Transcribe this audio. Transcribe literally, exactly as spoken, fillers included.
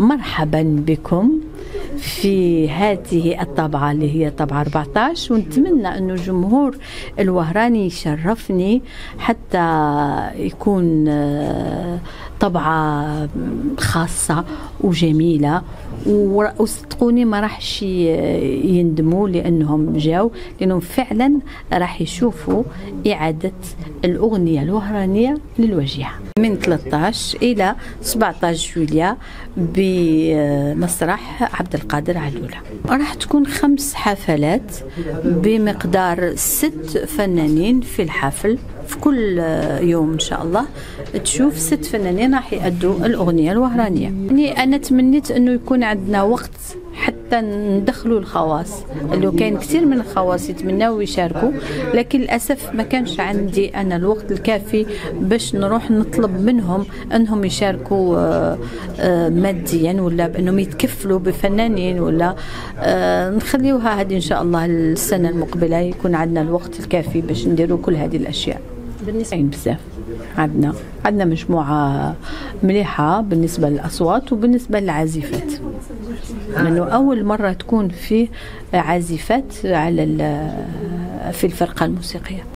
مرحبا بكم في هذه الطبعة اللي هي طبعة أربعة عشر، ونتمنى أنه جمهور الوهراني يشرفني حتى يكون طبعة خاصة وجميلة، وصدقوني ما راحش يندموا لأنهم جاو، لأنهم فعلا راح يشوفوا إعادة الأغنية الوهرانية للوجيعة من ثلاثة عشر إلى سبعة عشر جويلية بمسرح عبد القادر علولة. راح تكون خمس حفلات بمقدار ست فنانين في الحفل، في كل يوم إن شاء الله تشوف ست فنانين راح يأدوا الأغنية الوهرانية. يعني أنا تمنيت أنه يكون عندنا وقت حتى ندخلوا الخواص، اللي كان كثير من الخواص يتمناوا يشاركوا، لكن للأسف ما كانش عندي أنا الوقت الكافي باش نروح نطلب منهم أنهم يشاركوا ماديا ولا بأنهم يتكفلوا بفنانين، ولا نخليوها هذه إن شاء الله السنة المقبلة يكون عندنا الوقت الكافي باش نديروا كل هذه الأشياء. بالنسبة بزاف عندنا عندنا مجموعة مليحة بالنسبة للأصوات وبالنسبة للعازفات، لأنه أول مرة تكون فيه عازفات على في الفرقة الموسيقية.